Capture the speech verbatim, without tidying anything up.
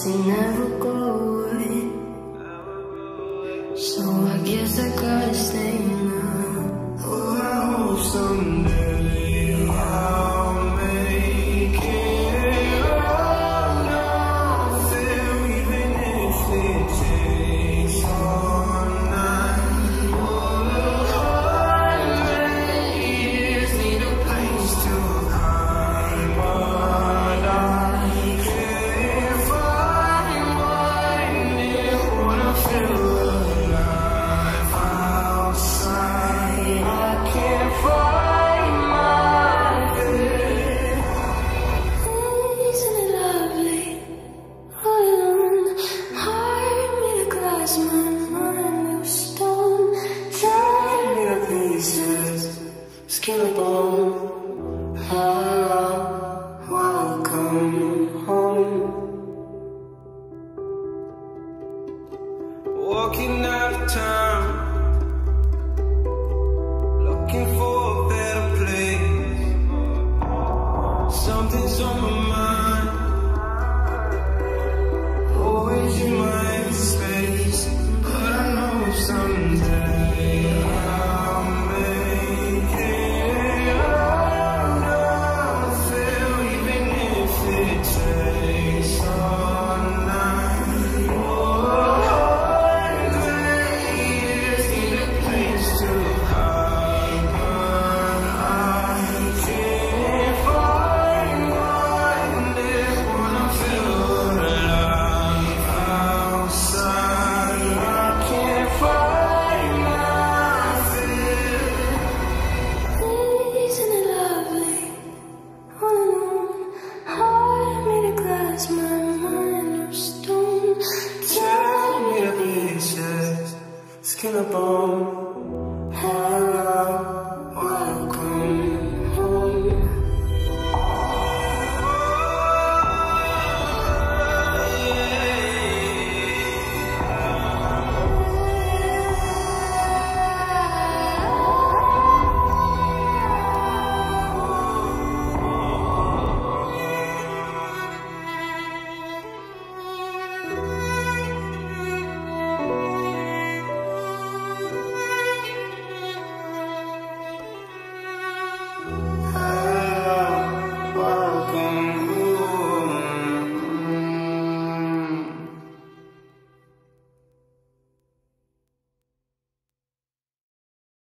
they never go away. So I guess I gotta stay now. Oh, I hope someday I'll make it out of there, even if it takes all night. Oh, hundred years need a place to hide, but I can't find one near when I feel alive outside. I can't find my bed. Isn't it lovely? All alone, heart made of glass, my mind of stone. Tear me to pieces, skin and bone. Hello, welcome home. Walking out of town, looking for a better place. Something's on my mind, always in my space. But I know someday I'll make it out of there, even if it takes all night. Oh, hundred years need a place to hide, but I can't find one there when I feel alive outside. I can't find nothing. Isn't it lovely? All alone, heart made of glass, my mind of stone. Tear me to pieces, skin and bone.